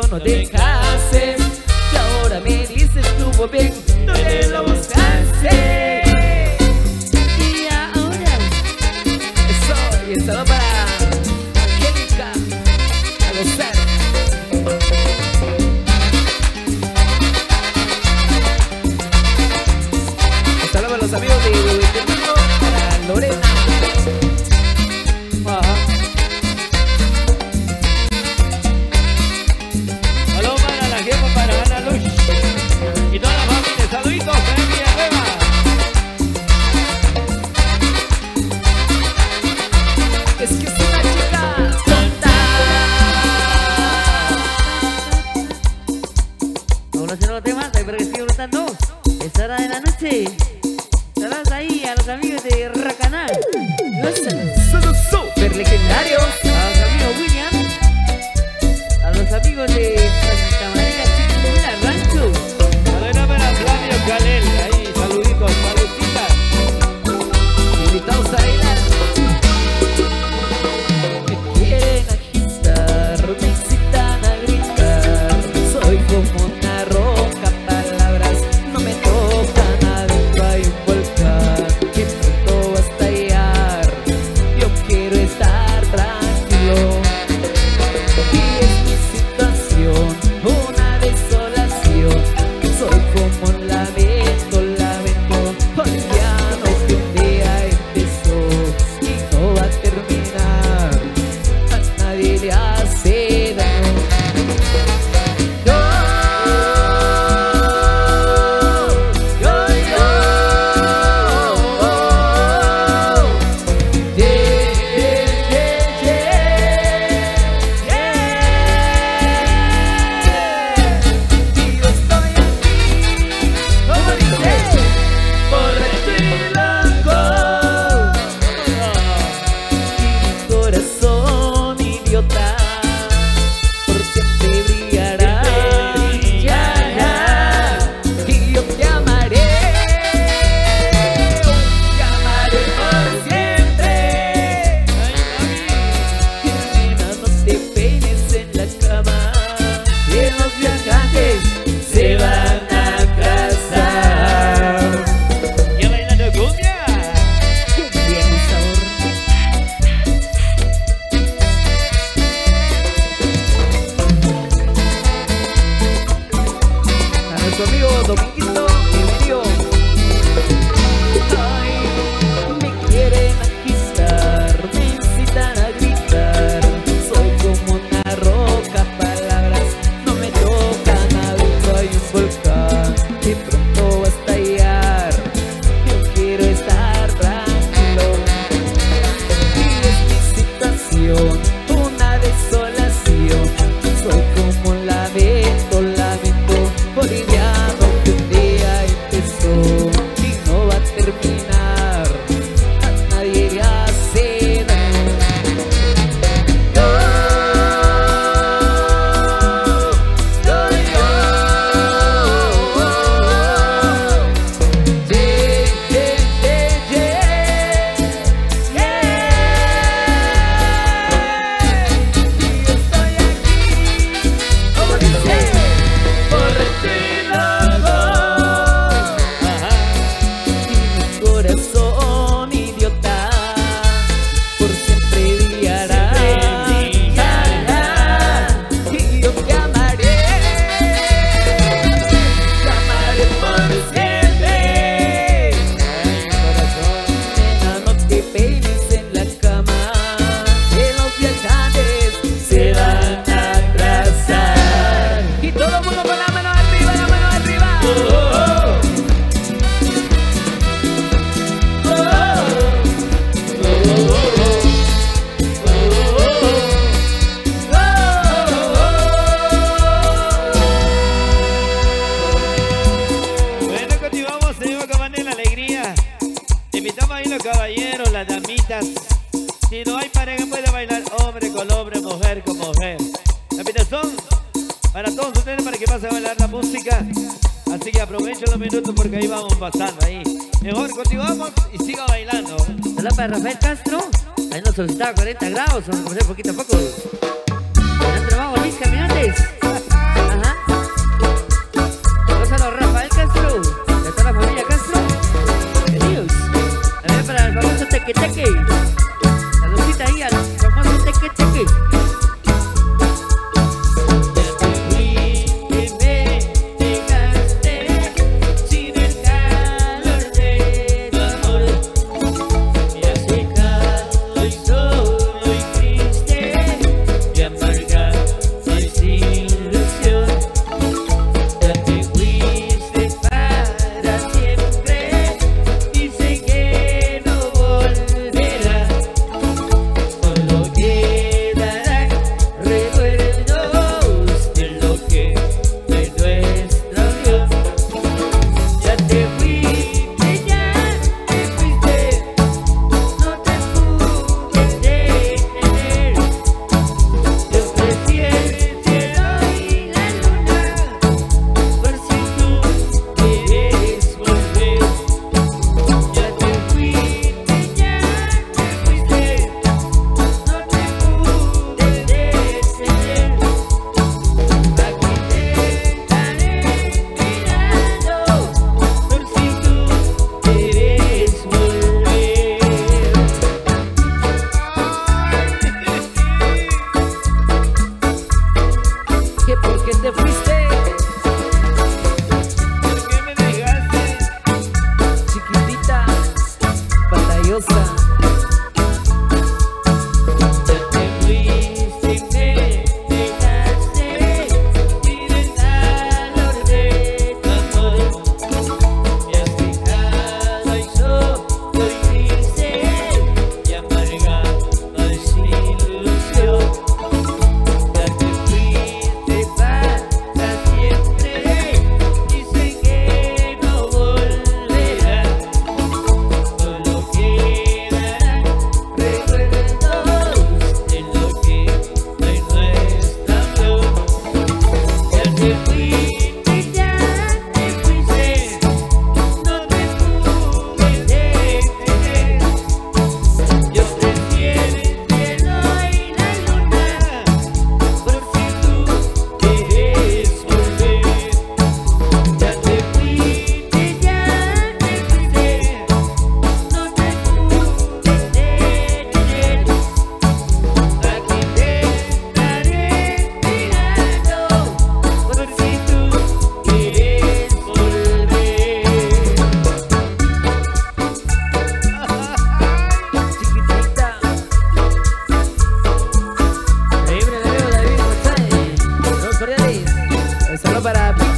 no dejaste. Y ahora me dices estuvo bien, ¿dónde lo buscaste? Y ahora y el saludo para Angélica a gozar. El saludo a los amigos de Huehuetenango, para Lorena. Saludos para la jefa, para Ana Luz y toda la familia. Saluditos, Villanueva. Es que es una chica tonta. Vamos a hacer otro tema, pero que sigue gustando. Es hora de la noche. Saludos ahí a los amigos de Racaná. Son super legendarios. A los amigos William. A los amigos de Santa María Chiquimula Rancho. Saludos para Flavio Calel. Ahí, saluditos, saludcitas. Invitados a bailar. Me quieren agitar, me incitan a gritar. Soy como una roca, palabras no me tocan. Adentro hay un volcán que pronto va a estallar. Yo quiero estar tranquilo. Y es mi situación, una desolación. Soy como un lamento, lamento boliviano que un día empezó y no va a terminar. A nadie le hace daño. Corazón idiota, por siempre brillará. Y yo te amaré por siempre. Nena, no te peines en la cama, que los viajantes se van a casar. ¿Ya bailando cumbia? Qué bien, sabor. A nuestro amigo Dominguito, bienvenido. Ay, me quieren agitar, me incitan a gritar. Soy como una roca, palabras no me tocan. Adentro hay un volcán que pronto va a estallar. Yo quiero estar tranquilo. Y es mi situación, una desolación. Soy como un lamento, lamento boliviano que un día empezó y no va a terminar. A nadie le hace daño. Corazón idiota, por siempre brillará. Y yo te amaré por siempre. Nena, no te peines en la cama, que los viajantes se van a atrasar. Y todo el mundo con la mano arriba, la mano arriba. Bueno, continuamos, seguimos con más de la alegría. Te invitamos ahí los caballeros, las damitas. Si no hay pareja puede bailar hombre con hombre, mujer con mujer. La invitación para todos ustedes para que pasen a bailar la música. Así que aprovechen los minutos porque ahí vamos pasando ahí. Mejor continuamos y siga bailando. Saludos para Rafael Castro. Ahí nos solicitaba 40 grados. Vamos a comer poquito a poco. Adentro vamos, mis caminantes.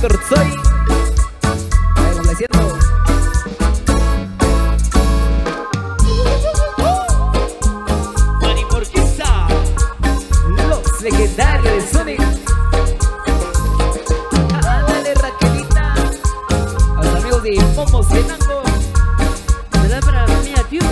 Víctor Soy. Ahí complaciendo. Mariporquisa. Los legendarios de Sonic. Dale Raquelita. A los amigos de Pomos Cenando. ¿Verdad para la familia Tiu?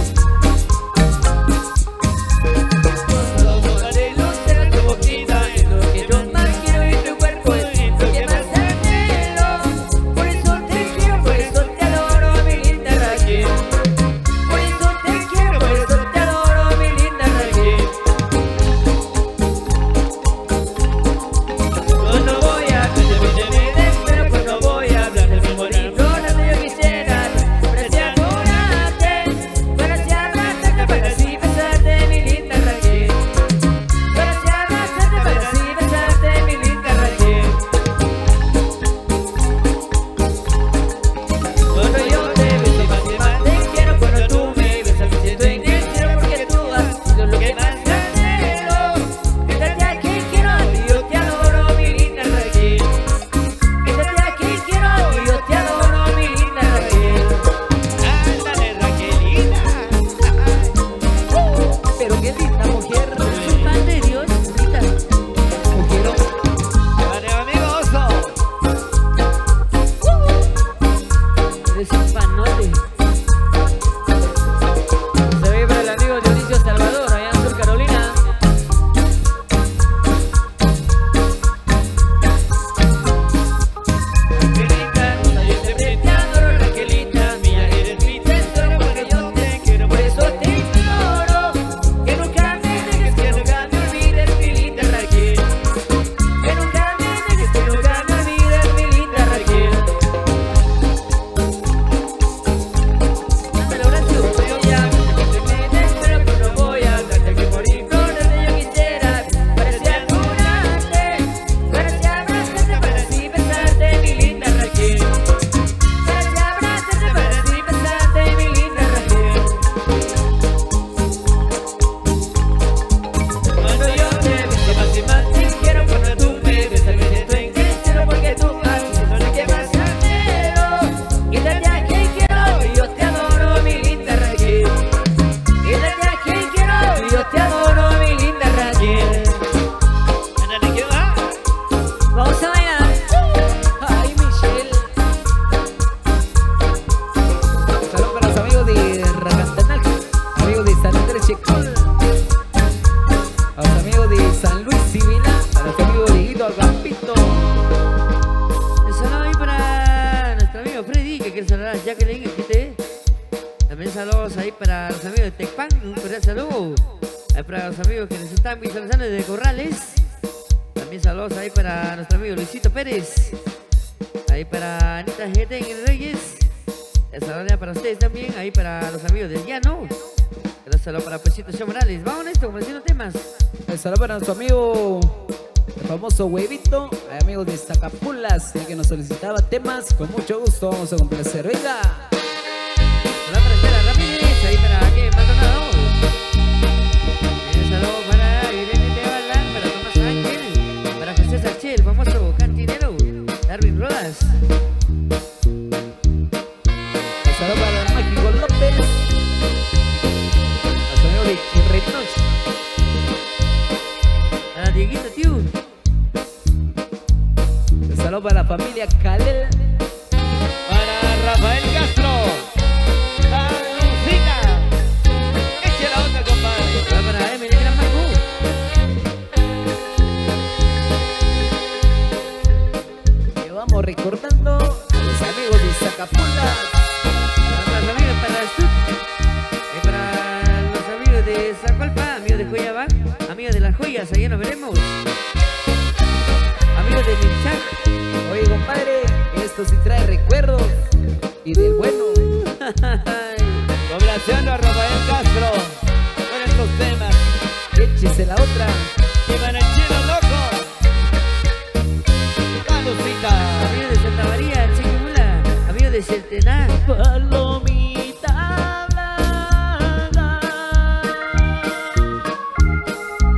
Saludos ahí para los amigos de Tecpan, un cordial saludo. Ahí para los amigos que nos están visualizando desde Corrales. También saludos ahí para nuestro amigo Luisito Pérez. Ahí para Anita GT en Reyes. Saludos para ustedes también. Ahí para los amigos del Llano. Saludos para Pesito Show Morales. Vamos a esto, compartiendo temas. Saludos para nuestro amigo, el famoso Huevito. Hay amigos de Zacapulas, el que nos solicitaba temas. Con mucho gusto vamos a complacer. Venga. Saludos para Estela Ramírez, ahí para que Maldonado. Saludos para Irene de Balán, para Tomás Ángel, para José Sachel, el famoso cantinero, Darwin Rodas. Saludos para Mágico López, a su amigo de Chirrenoch. Para Dieguito Tiu. Saludos para la familia Calel. Para Rafael Castro. Recordando a los amigos de Zacapulas. Para los amigos para Sud. Y para los amigos de Zacualpa, amigos de Joyabá, amigos de las joyas, allá nos veremos. Amigos de Minchac. Oye, compadre, esto sí trae recuerdos y del bueno. Complaciendo a Rafael Castro con estos temas. Échese la otra. Y para el chino loco. Amigos de Santa María, Chiquimula, amigos de Centenar. Palomita blanca,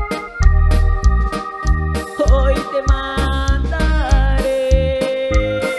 hoy te mandaré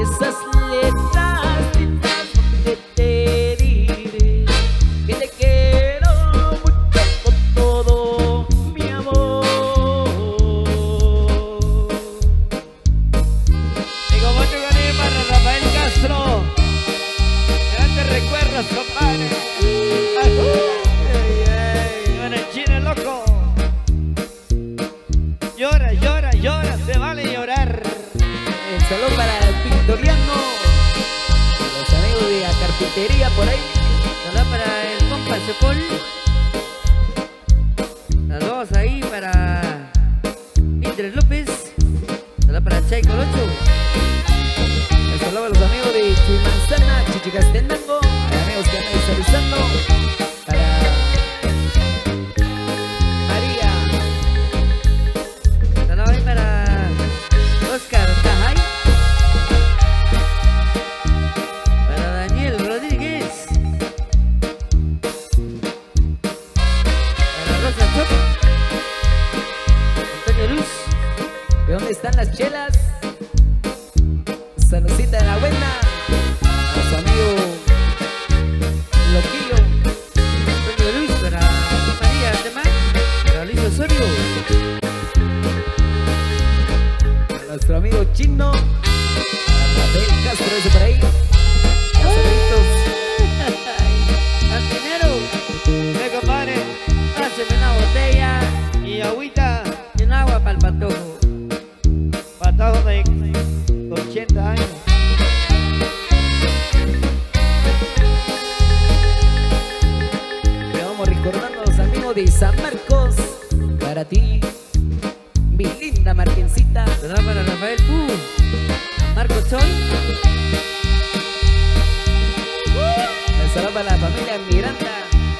esas letras lindas donde te diré que te quiero mucho con todo mi amor. Y como te gané para Rafael Castro, grandes recuerdos, compadre. Y con el chino loco. Llora, llora, llora, se vale llorar. El saludo para Victoriano, los amigos de la carpintería por ahí. Saludos para el compa Chocol. Saludos ahí para Indres López. Saludos para Chay Colocho. El saludo a los amigos de Chimanzana, Chichicastenango, a los amigos que andan visualizando. Para María. Saludos ahí para Oscar Tajay. Para Daniel Rodríguez. Para Rosa Chop. Antonio Luz. ¿De dónde están las chelas? Saludcita de la buena. A su amigo Loquillo. Antonio Luz. Para María Temán. Para Luis Osorio. A nuestro amigo Chino. A Rafael Castro, ese por ahí. Los saluditos. Antinero. ¿Qué, compadre? Páseme una botella Y agüita, y un agua para el patojo. patado de 80 años. Le vamos recordando a los amigos de San Marcos. Para ti, mi linda Marquencita. Saludos para Rafael Pu. Marco Choy. El saludo para la familia Miranda.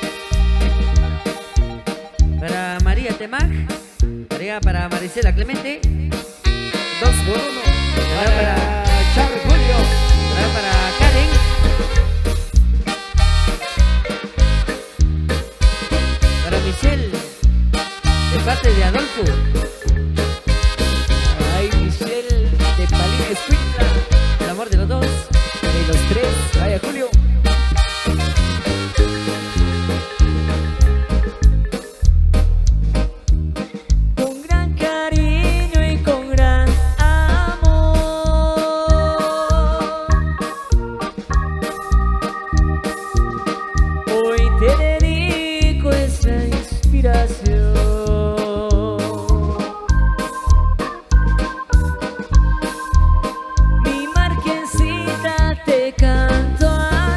Para María Temaj. Para Marisela Clemente. 2 por 1. Saludos para Charles Julio. Saludos para Karen. Para Michelle. De parte de Adolfo. Ay, Michelle de Palín Escuintla. El amor de los dos. De los 3. Vaya, Julio. Con gran cariño y con gran amor, hoy te dedico esta inspiración. Mi Marquencita, te canto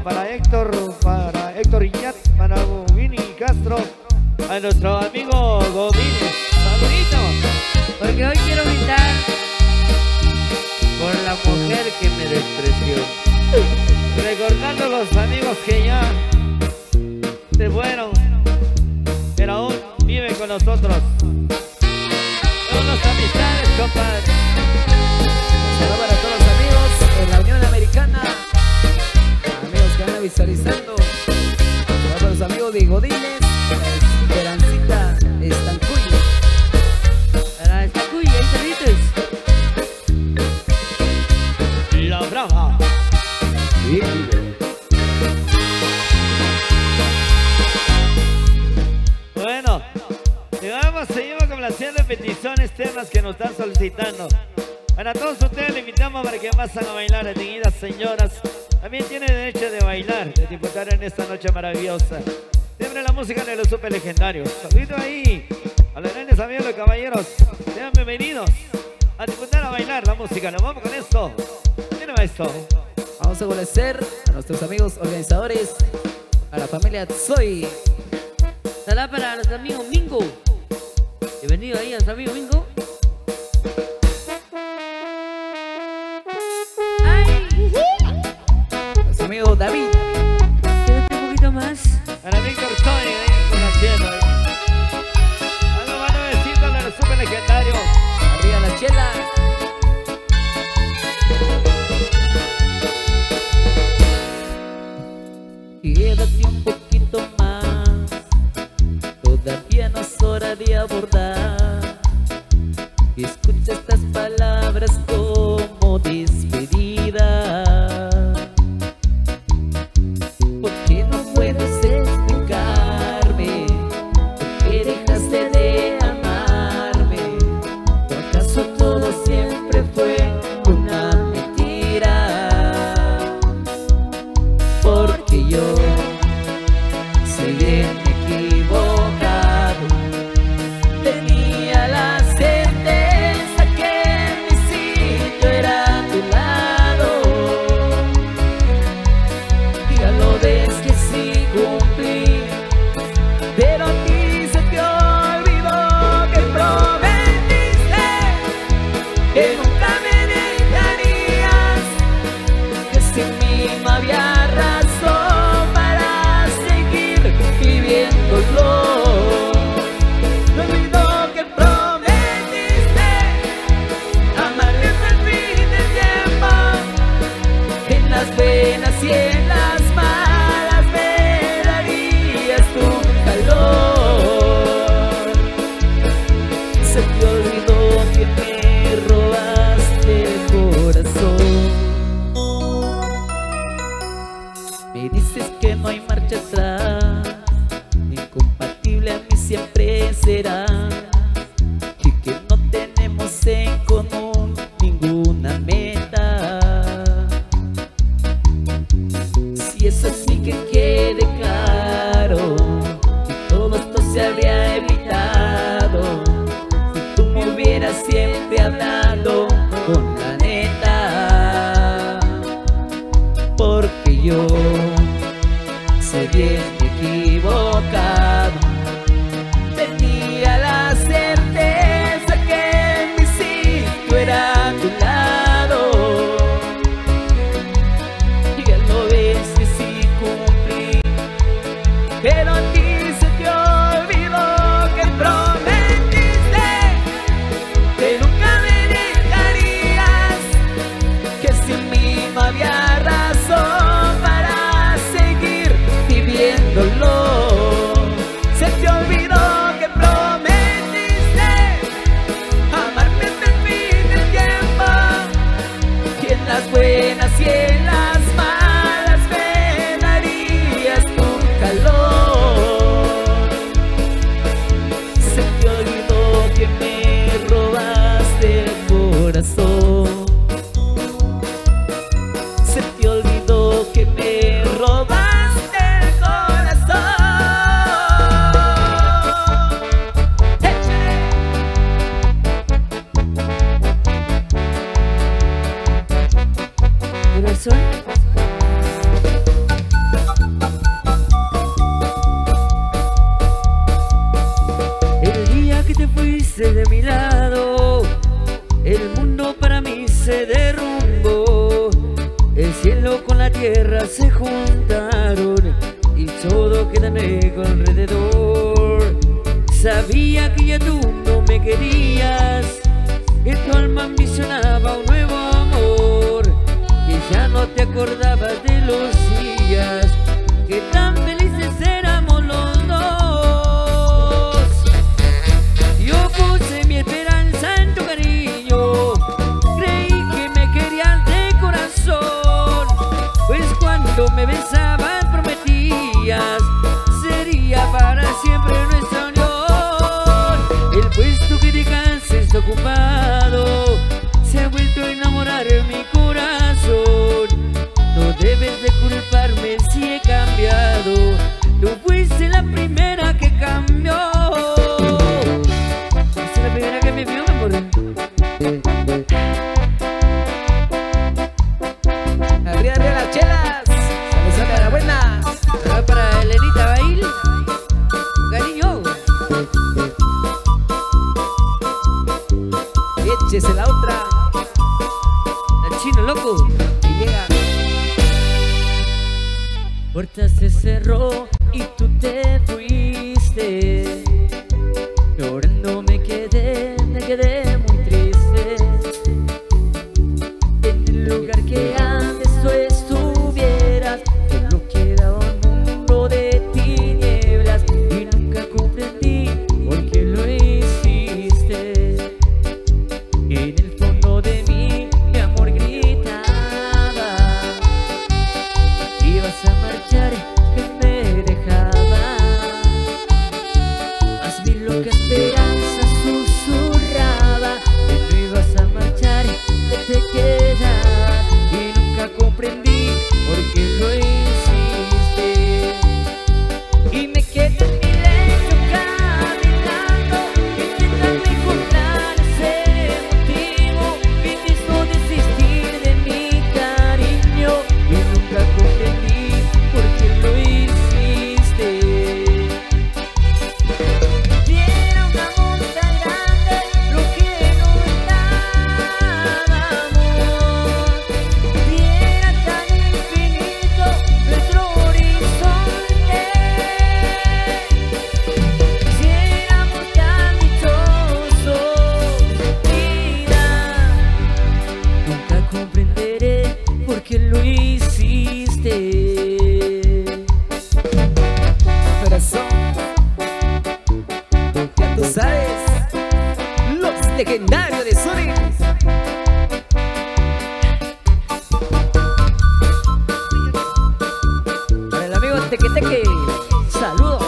para Héctor Iñat, para Winnie Castro, a nuestro amigo Godínez. Saludito. Porque hoy quiero brindar por la mujer que me despreció. Recordando los amigos que ya se fueron, pero aún viven con nosotros. Son las amistades, compadre. Saludos para todos los amigos en la Unión Americana, amigos que van visualizando. Saludos para los amigos de Godínez, Esperancita Estancuy. Para Estancuy, ahí saluditos. La Brava. Sí. Bueno, seguimos complaciendo peticiones, temas que nos están solicitando. Para todos ustedes les invitamos para que pasen a bailar, distinguidas señoras. También tienen derecho de bailar, de disfrutar en esta noche maravillosa. Siempre la música de los super legendarios. Saludito ahí a los grandes amigos, los caballeros. Sean bienvenidos a disfrutar, a bailar la música. Nos vamos con esto. Miren esto. Vamos a agradecer a nuestros amigos organizadores, a la familia Tsoy. Saludos para nuestro amigo Mingo. Bienvenido ahí a nuestro amigo Mingo. Nuestro amigo David. Quédate un poquito más. Para Víctor Tony, ahí con la chela. Algo más nuevecito de los super legendarios. Arriba la chela. Quédate un poquito más, todavía no es hora de abordar. Escucha estas palabras como despedida. ¿Por qué no puedes explicarme? ¿Por qué dejaste de amarme? ¿O acaso todo siempre fue una mentira? Porque yo soy bien equivocado. Tenía la certeza que mi sitio era a tu lado. Ya lo ves que sí cumplí, pero a ti se te olvidó que prometiste que nunca me dejarías, que sin mí no había razón para seguir viviéndolo. Me olvidó que prometiste amarme hasta el fin del tiempo, en las buenas y en las malas me darías tu calor. Se te olvidó que me robaste el corazón. Me dices que no hay marcha atrás, incompatible a mí siempre será, y que no tenemos en común ninguna meta. Si eso sí que quede claro, y todo esto se habría evitado si tú me hubieras siempre hablado con la neta. Porque yo soy bien equivocado. Tenía la certeza que mi sitio era a tu lado. Y ya lo ves que sí cumplí, pero a ti se te olvidó que prometiste que nunca me dejarías, que sin mí no había razón para seguir viviendo. cosas se juntaron y todo queda negro alrededor. Sabía que ya tú no me querías, que tu alma ambicionaba un nuevo amor, que ya no te acordabas de los días que tan felices éramos los dos. Yo puse mi esperanza en tu cariño, creí que me querías de corazón, pues cuando me besabas prometías sería para siempre nuestra unión. El puesto que dejaste está ocupado, se ha vuelto a enamorar en mi corazón. No debes de culparme si he cambiado, tú fuiste la primera que cambió. Fuiste la primera que me vio, mi amor. Arriba, arriba las chelas. Saludos a la buena. Ahora para Elenita Bail, cariño. Échese la otra. El chino loco. Y llega. Puerta se cerró y tú te fuiste. Llorando me quedé muy triste. En el lugar que antes tú estuvieras, solo quedaba un mundo de tinieblas y nunca comprendí por qué lo hiciste. En el fondo de mí, mi amor gritaba, ibas a marchar, que me dejaba. Más mi loca esperanza susurraba que no ibas a marchar, que te quedas, y nunca comprendí por qué lo hiciste. Y me quedé en mi lecho caminando, intentando encontrar ese motivo que te hizo desistir de mi cariño, y nunca comprendí por qué lo hiciste. Y era un amor tan grande lo que nos dábamos, y era tan infinito nuestro horizonte. Si éramos tan dichosos, vida, nunca comprenderé por qué lo hiciste. Corazón. Ya tú sabes. Los legendarios de Sony. Para el amigo Teque Teque. Saludos.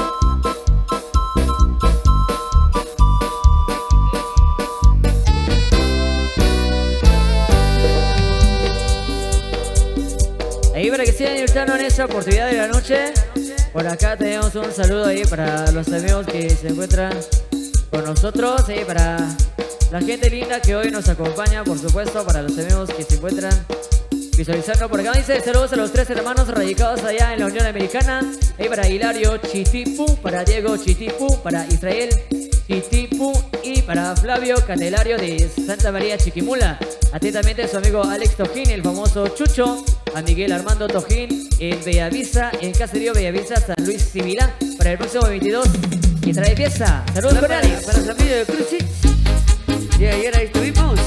Ahí para que sigan disfrutando en esta oportunidad de la noche. Por acá tenemos un saludo ahí para los amigos que se encuentran con nosotros, para la gente linda que hoy nos acompaña, por supuesto, para los amigos que se encuentran visualizando por acá. Dice saludos a los 3 hermanos radicados allá en la Unión Americana. Ahí para Hilario Chitipu, para Diego Chitipu, para Israel Chitipu y para Flavio Candelario de Santa María Chiquimula. Atentamente su amigo Alex Tojín, el famoso Chucho. A Miguel Armando Tojín en Bellavista, en Caserío Bellavista, San Luis Civilá, para el próximo 22 y trae fiesta. Saludos cordiales Para los amigos de Crucis. Y ayer ahí estuvimos.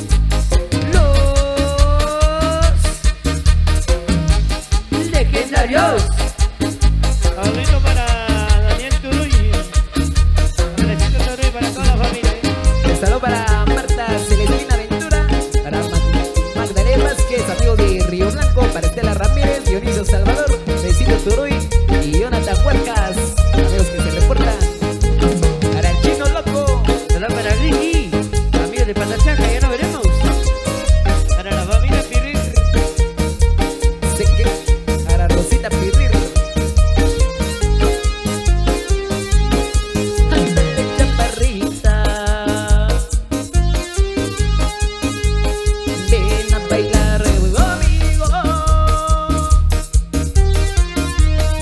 Los legendarios. Saludito para Daniel Turuy. Andresito Turuy para toda la familia. Un saludo para Marta Celestina Ventura, para Magdalena Vázquez, amigo de Río Blanco, para Estela Ramírez, Dionisio Salvador, Besito Turuy y Jonathan Huarcas, amigos que se reportan. Para el Chino Loco. Saludos para Ricky, amigos de Patachaca, ya nos veremos. Para la familia Pirri. Sé que para Rosita Pirrir. Ándale, chaparrita, ven a bailar conmigo.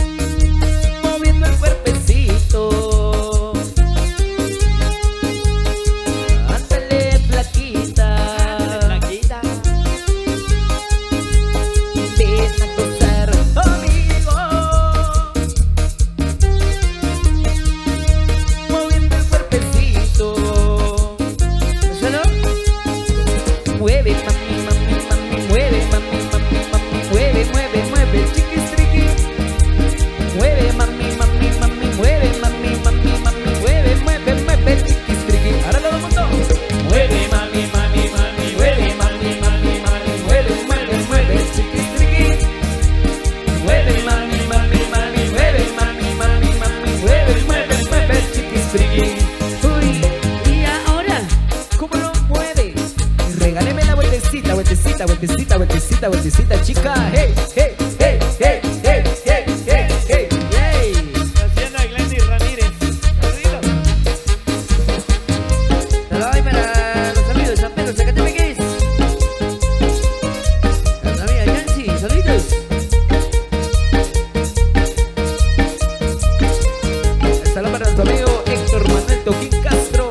vueltecita, chica. Hey, hey, hey, hey, hey, hey, hey, hey, hey. Haciendo a Glendy Ramírez. Corrido. Saludos ahí para los amigos de San Pedro, Zacatepeques. Las amigas Yancy, saluditos. Saludos para nuestro amigo Héctor Manuel Toquín Castro.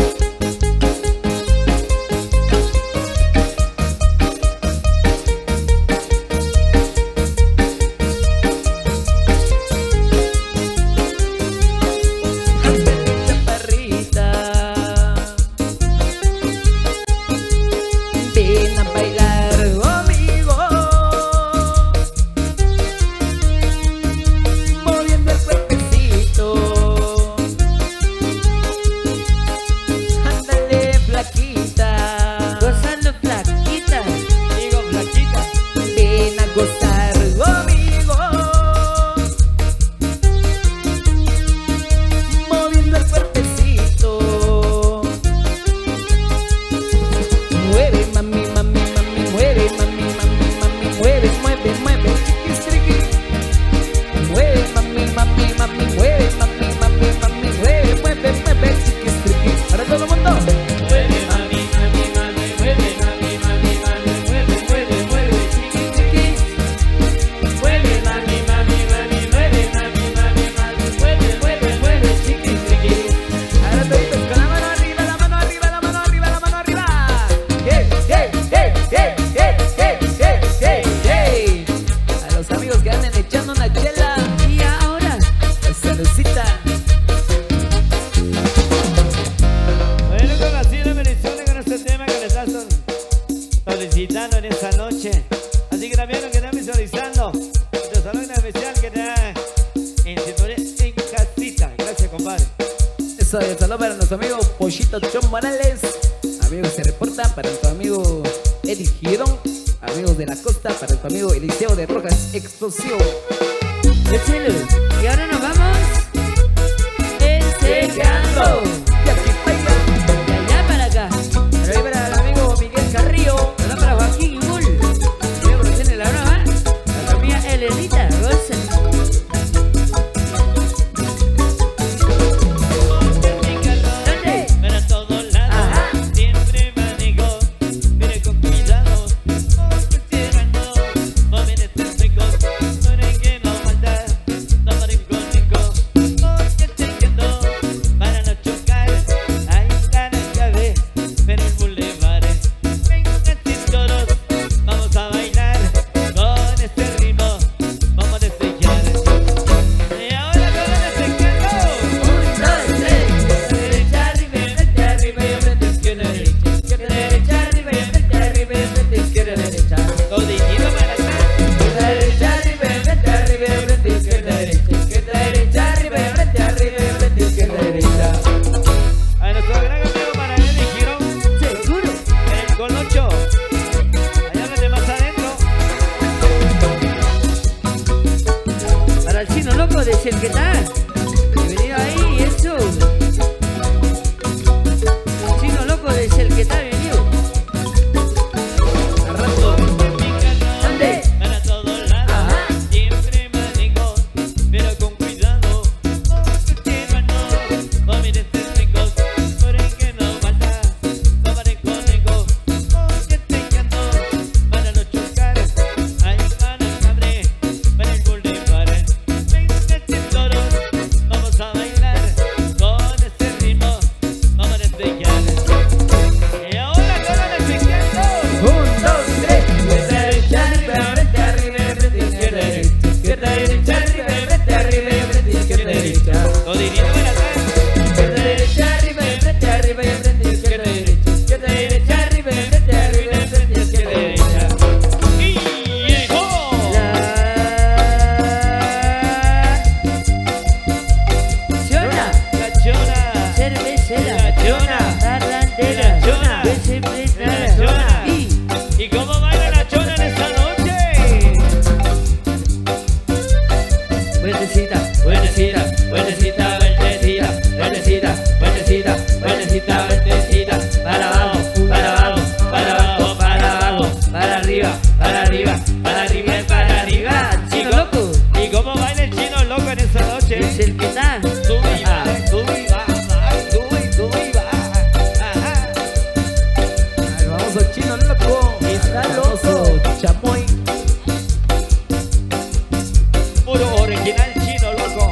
Solicitando en esta noche. Así que también lo que están visualizando, nuestro salón especial que está en sintonía en casita. Gracias, compadre. Eso es, saludo para nuestro amigo Pochito Chon Morales. Amigos se reportan para nuestro amigo Eddie Girón. Amigos de la costa, para nuestro amigo Eliseo de Rojas Explosión. Y ahora nos vamos enseñando. Y aquí baila. De allá para acá. Pero ahí para el amigo Miguel Carrillo. Ahora para Joaquín y Bull. Luego tiene la broma. La familia Elenita, gocen. Para todos lados, siempre manejo. Mire con cuidado, porque tirando. No mires tan rico, no eres que no falta. No pares conmigo, porque te quedo. Para no chocar, ahí está la llave. Pero el boulevard, vengan todos, vamos a bailar con este ritmo. Vamos a destellar. Y ahora con el destellado. 1, 2, 3. Derecha, arriba y frente, izquierda, derecha. Izquierda, derecha, arriba y frente, arriba y frente, izquierda, derecha. Codillito para acá. Izquierda, derecha, arriba y frente, arriba y frente, izquierda, derecha. Izquierda, derecha, arriba y frente, arriba y frente, izquierda, derecha. A nuestro gran amigo para Eddie Girón, Seguro. el Colocho. Allá vete más adentro. Para el chino loco de Selquetá. Bienvenido ahí, eso. Chino loco de Selquetá, bienvenido. ¿Dónde? Para todos lados, siempre manejo, pero con cuidado. Porque no, no mires tan ricos, por el que no falta. No pares conmigo, porque te canto. Para no chocar, ahí van a cabre, para el boulevard. Vengan todos, vamos a bailar con este ritmo. Vamos a despegar. Y ahora con el despegando. 1, 2, 3. Izquierda, derecha, arriba, frente, arriba y frente, izquierda, derecha. Izquierda, derecha, arriba y frente, arriba y frente, izquierda, derecha. Codillito para acá. Izquierda, derecha, arriba y frente, arriba y frente, izquierda, derecha. Izquierda, derecha, arriba y frente, arriba y frente, izquierda, derecha. Y llegó. Chona, La chona. cervecera, La chona. parrandera, La chona. desemplazada, La chona. y ¿Y cómo baila la chona en esta noche? vueltecita, Vueltecita, vueltecita, vueltecita, vueltecita, vueltecita, vueltecita, vueltecita. Para abajo, para abajo, para abajo, para abajo, para arriba, para arriba. noche. Es el que está. Sube y baja, sube y baja, sube y baja. Ajá. Al famoso chino loco. Está Al loco. famoso chamoy. Puro original chino, loco.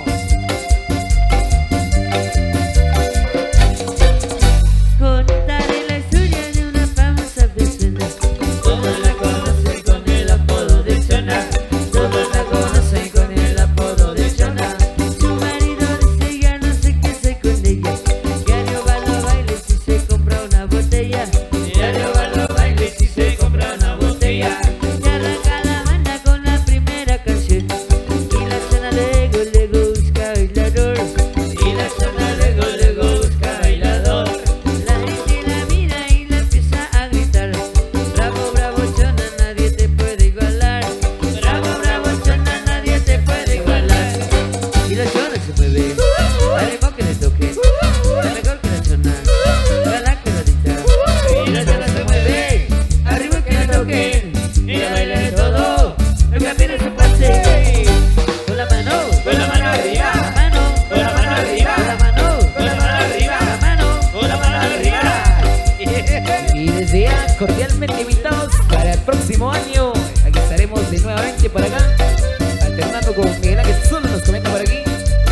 Contaré la historia de una famosa persona. Todos la conocen con el apodo de Chona. Todos la conocen con el apodo de Chona. Su marido dice ya no sé qué hacer con ella. Diario va a los bailes y se compra una botella. Diario va a los bailes y se compra una botella. Y arranca la banda con la primera canción. Y la Chona luego busca bailador. Y la Chona luego busca bailador. La gente la mira y la empieza a gritar. Bravo, bravo, Chona, nadie te puede igualar. Bravo, bravo, Chona, nadie te puede igualar. Y la Chona se mueve al ritmo que le toque. La mejor que la Chona, la que lo dicta. Y la Chona se mueve al ritmo que le toque. Y la baila de todo, el camino se pase. Con la mano arriba. la mano, Con la mano arriba. con la mano, Con la mano arriba. la mano. Con la mano arriba. Y desde ya cordialmente invitados para el próximo año. Aquí estaremos de nuevamente por acá, alternando con Miguel Ángel Solo nos comenta por aquí.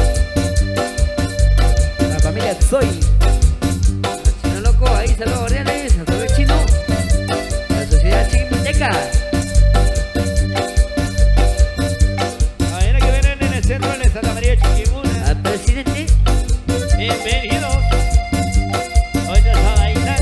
La familia Soy. Chino loco, ahí saludos cordiales, al saludo chino, la sociedad chiquiteca. A ver, que ven en el centro de Santa María Chiquimula. Al presidente, Bienvenidos. Hoy nos va a bailar.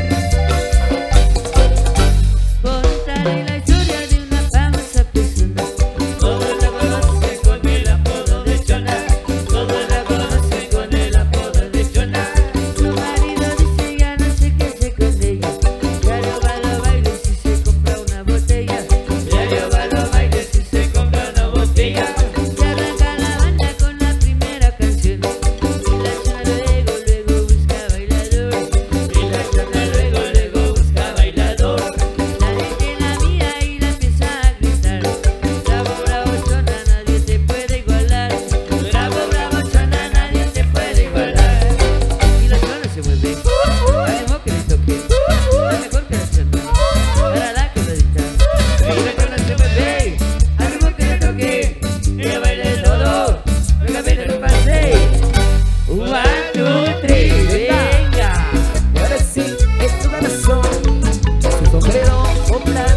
contaré la historia de una famosa persona. Todos la conocen con el apodo de Chona. Todos la conocen con el apodo de Chona. Su marido dice ya no sé qué hacer con ella. Diario va a los bailes y se compra una botella. Diario va a los bailes y se compra una botella. Y arranca la banda con la primera canción. Y la Chona luego busca bailador. Y la Chona luego busca bailador. La gente la mira y la empieza a gritar. Bravo, bravo, Chona, nadie te puede igualar. Bravo, bravo, Chona, nadie te puede igualar. Y la Chona se mueve al ritmo que le toque. La mejor que la Chona, para la que lo dicta. Y la Chona se mueve al ritmo que le toque. Y ella baila de todo, el camino no pase. 1, 2, 3, venga. Y ahora sí, es su corazón, su sombrero, oplas.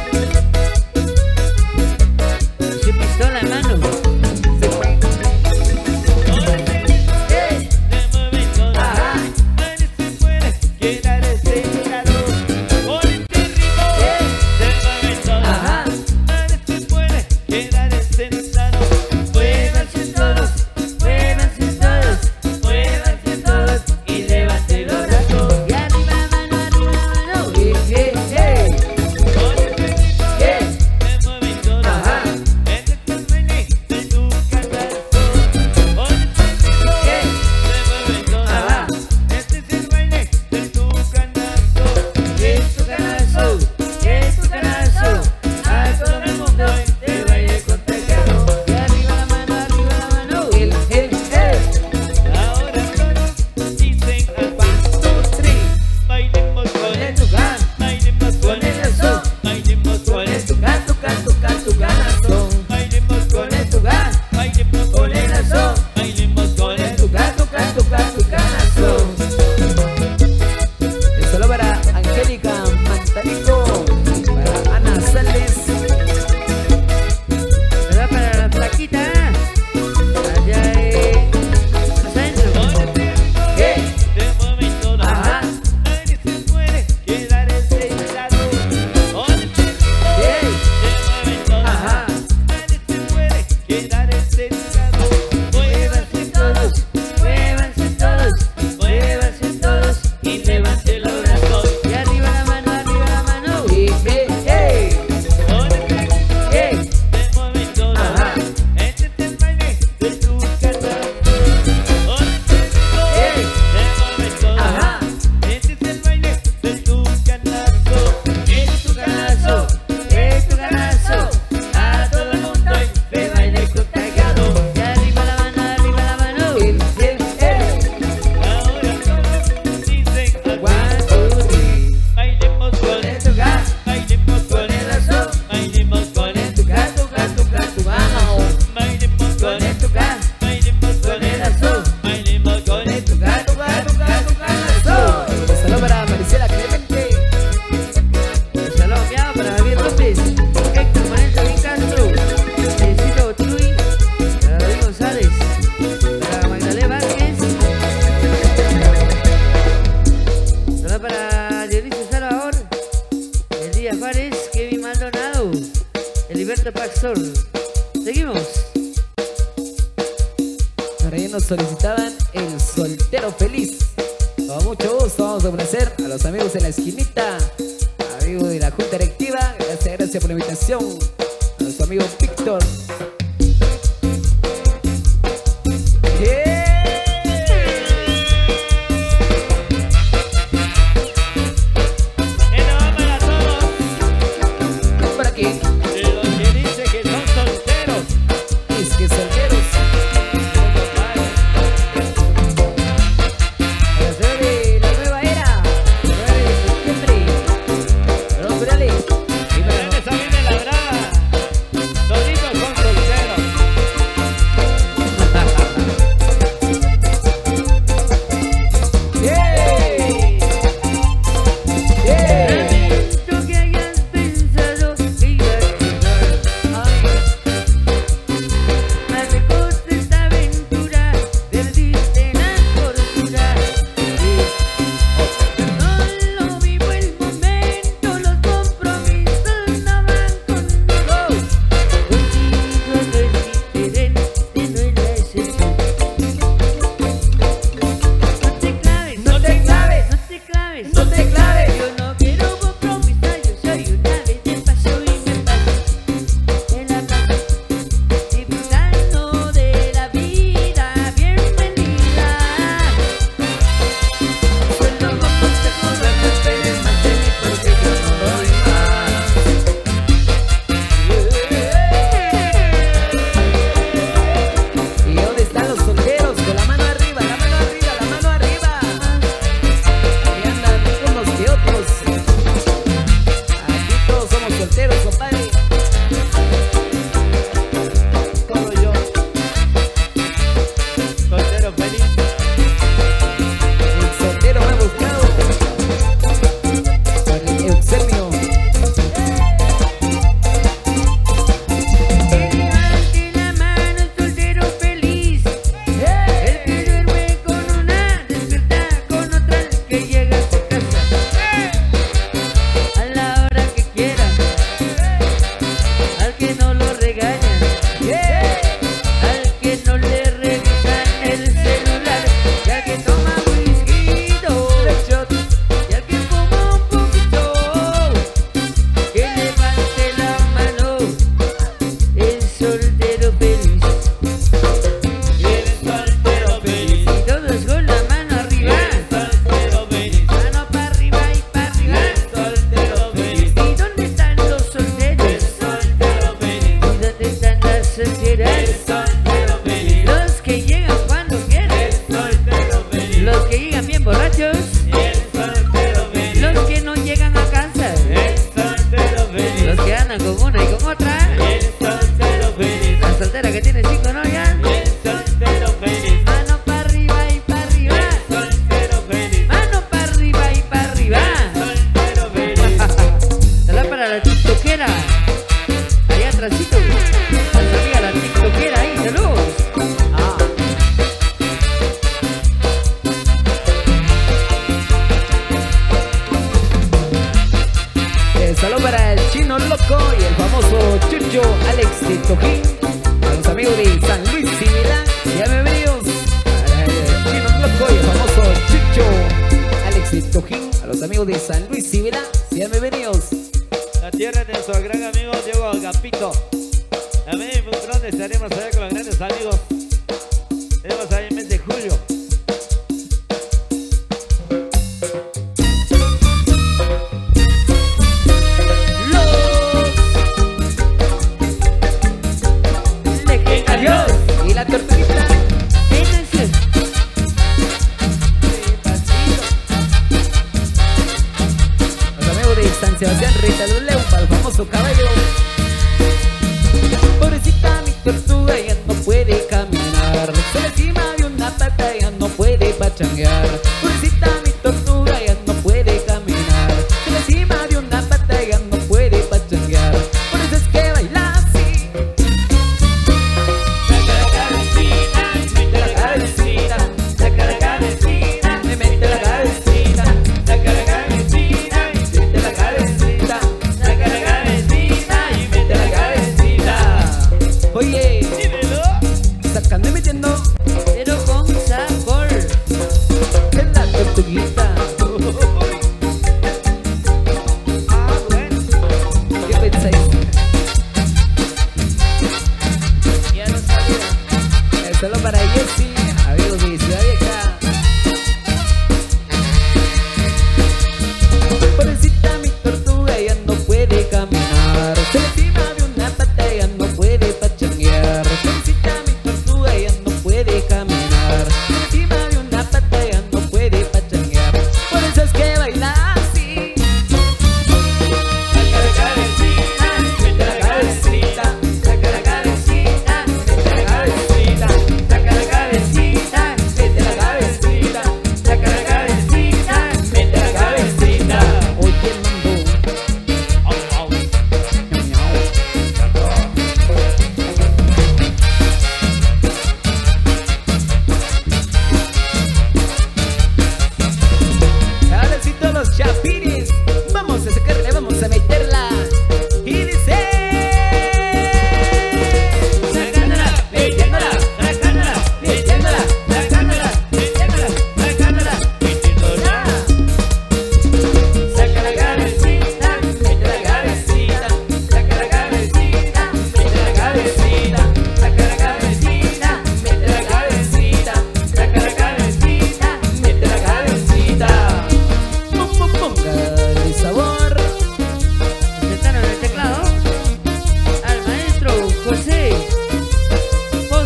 Su pistola en mano. Se fue. ¡Eh! Se mueve todo. Ajá. Nadie se puede quedar sentado. Con este ritmo. Se mueve todo. Ajá. Nadie se puede quedar sentado. Muévanse todos, muévanse todos, muévanse todos y levanten los brazos. Y arriba, mano, mano. Con este ritmo. Se mueve todo. Ajá. Este es el baile de tu canasto. Con este ritmo. Se mueve todo. Ajá. Este es el baile de tu canasto. Es tu canazo, es tu canazo. A todo el mundo te baile contagiado. Y arriba la mano, El. Ahora todos dicen al pan. Bailemos con el el tucán, bailemos con el eso. bailemos con el tu canazo. bailemos con Con el el tucán, bailemos con con el el lazo. bailemos con el tu canazo. Un saludo para Angélica Mantarico, para Ana Sales. ¿Verdad? Para la flaquita. Allá en el centro. con este ritmo. Se mueve todo. Ajá. Nadie se puede quedar sentado. Con este ritmo. Se mueve todo. Ajá. Nadie se puede quedar sentado. Muévanse todos, muévanse todos, muévanse todos y levanten los brazos. Y arriba la mano, arriba la mano. Con este ritmo. Se mueve todo. Ajá. Este es el baile de tu casa. Con este ritmo. Se mueve todo. Ajá. Este es el baile de tu canasto. Es tu canazo, es tu canazo. A todo el mundo te baile contagiado. Y arriba pastor. Seguimos. Por ahí nos solicitaban el soltero feliz. Con mucho gusto vamos a ofrecer a los amigos en la esquinita, amigos de la junta directiva. Gracias por la invitación. A nuestro amigo Víctor. Sebastián Rita Leupa, el famoso caballo. Pobrecita mi tortuga ya no puede caminar. sacando y metiendo pero con sabor. en la tortuguita. Ah, bueno. ¿Qué pensáis? Ya no sabía. Es solo para Jessy, amigos de Ciudad Vieja. Pobrecita mi tortuga ya no puede caminar, se le encima de una pata ya no puede pachanguear. Pobrecita mi tortuga ya no puede caminar, se le encima de una pata ya no puede pachanguear. Por eso es que baila así. Saca la cabecita, mete la cabecita, saca la cabecita, mete la cabecita, saca la cabecita, mete la cabecita, saca la cabecita, mete la cabecita. Oye, mambo. Au, au. Cabecito los chapines, vamos a sacarle, vamos a meterla. Y dice: sacándola, metiéndola, sacándola, metiéndola, sacándola, metiéndola, sacándola, metiéndola. Saca la cabecita, mete la cabecita, saca la cabecita, mete la cabecita, saca la cabecita, mete la cabecita, saca la cabecita, mete la cabecita. Póngale sabor. Presentaron el teclado al maestro José Voz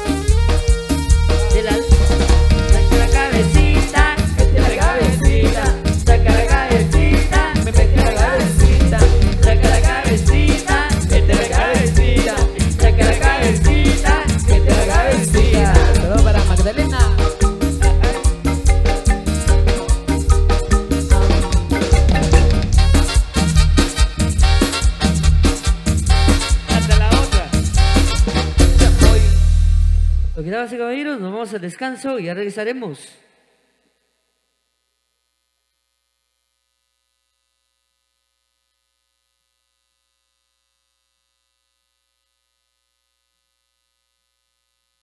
de la. Saca la cabecita, Mete la cabecita, saca la cabecita, me mete la cabecita, saca la cabecita, mete la cabecita, saca la cabecita, mete la cabecita. Solo para Magdalena. Hasta la otra. Ya voy. Lo que damas y caballeros, nos vamos al descanso y ya regresaremos.